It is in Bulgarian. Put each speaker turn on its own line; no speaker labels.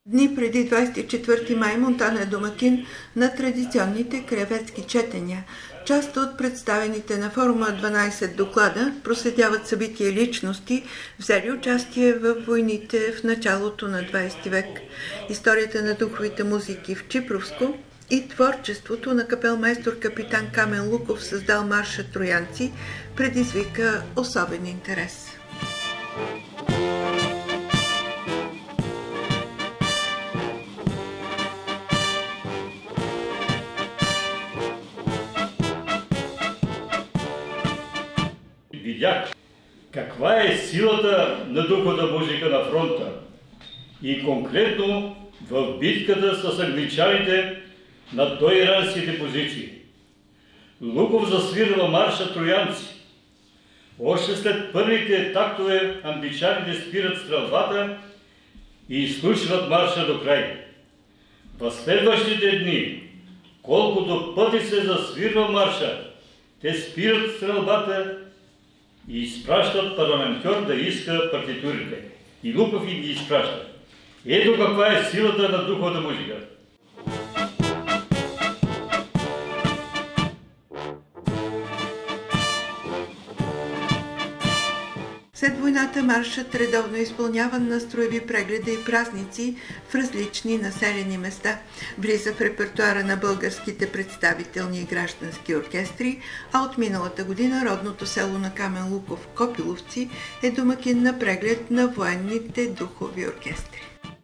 Дни преди 24 май Монтана е домакин на традиционните кревецки четения. Част от представените на форума 12 доклада проследяват събития и личности, взели участие в войните в началото на 20 век, историята на духовите музики в Чипровско и творчеството на капелмайстор капитан Камен Луков, създал марша Троянци, предизвика особен интерес.
Видях каква е силата на духовата музика на фронта и конкретно в битката с англичаните на доиранските позиции. Луков засвирва марша Троянци. Още след първите тактове англичаните спират стрелбата и изслушват марша до край. В следващите дни, колкото пъти се засвирва марша, те спират стрелбата и изпращат парламентьор да иска партитурите. И Луков им ги изпраща. Ето каква е силата на духовата музика.
След войната маршът редовно е изпълняван на строеви прегледи и празници в различни населени места. Влиза в репертуара на българските представителни и граждански оркестри, а от миналата година родното село на Камен Луков, Копиловци, е домакин на преглед на военните духови оркестри.